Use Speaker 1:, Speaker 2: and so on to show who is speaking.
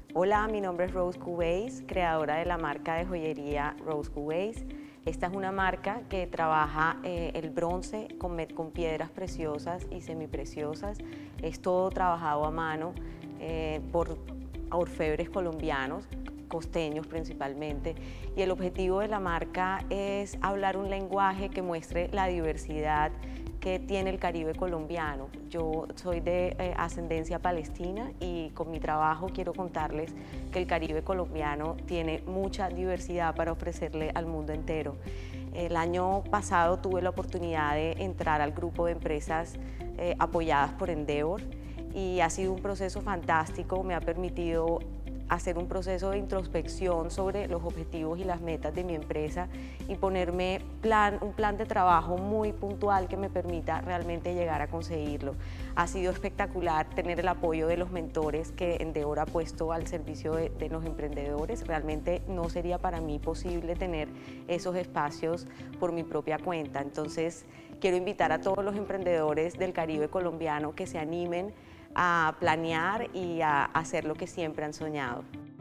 Speaker 1: Hola, mi nombre es Rose Cubase, creadora de la marca de joyería Rose Cubase. Esta es una marca que trabaja el bronce con piedras preciosas y semipreciosas. Es todo trabajado a mano por orfebres colombianos, costeños principalmente, y el objetivo de la marca es hablar un lenguaje que muestre la diversidad que tiene el Caribe colombiano. Yo soy de ascendencia palestina y con mi trabajo quiero contarles que el Caribe colombiano tiene mucha diversidad para ofrecerle al mundo entero. El año pasado tuve la oportunidad de entrar al grupo de empresas apoyadas por Endeavor y ha sido un proceso fantástico, me ha permitido hacer un proceso de introspección sobre los objetivos y las metas de mi empresa y ponerme un plan de trabajo muy puntual que me permita realmente llegar a conseguirlo. Ha sido espectacular tener el apoyo de los mentores que Endeavor ha puesto al servicio de los emprendedores. Realmente no sería para mí posible tener esos espacios por mi propia cuenta. Entonces, quiero invitar a todos los emprendedores del Caribe colombiano que se animen a planear y a hacer lo que siempre han soñado.